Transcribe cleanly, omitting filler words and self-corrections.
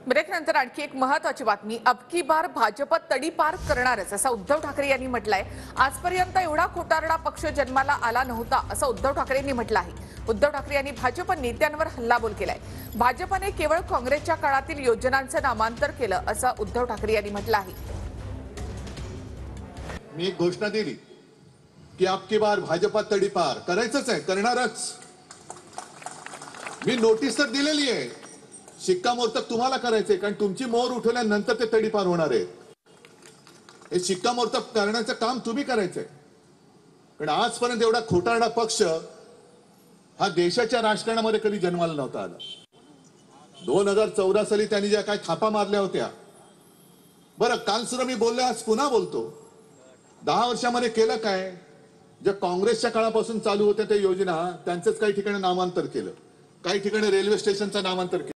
Break नंतर आणखी एक महत्त्वाची बातमी। अब की बार भाजप तडीपार करणारच असं उद्धव ठाकरे यांनी म्हटलंय। आजपर्यंत एवढा खोटारडा पक्ष जन्माला आला नव्हता असं उद्धव ठाकरे यांनी म्हटलं आहे। उद्धव ठाकरे यांनी भाजप नेत्यांवर हल्लाबोल केलाय। भाजपने केवळ काँग्रेसच्या काळातील योजनांचं नामांतर केलं असं उद्धव ठाकरे यांनी म्हटलं आहे। मी एक घोषणा दिली की अब की बार भाजप तडीपार करायचंच आहे, करणारच। मी नोटीस तर दिलेली आहे, शिक्कामोर्तब तुम्हाला करायचंय, कारण तुमची मोहर उठवल्यानंतर ते तडीपार होणार आहे। हे शिक्कामोर्तब करण्याचं काम तुम्ही करायचंय, कारण आजपर्यंत एवढा खोटारडा पक्ष हा देशाच्या राजकारणामध्ये कधी जन्माला नव्हता आला। 2014 साली त्यांनी ज्या काय थापा मारल्या होत्या, बरं काल सुद्धा मी बोललो, आज पुन्हा बोलतो, 10 वर्षामध्ये केलं काय? ज्या काँग्रेसच्या काळापासून चालू होत्या त्या योजना, त्यांचंच काही ठिकाणी नामांतर केलं, काही ठिकाणी रेल्वे स्टेशनचं नामांतर केलं।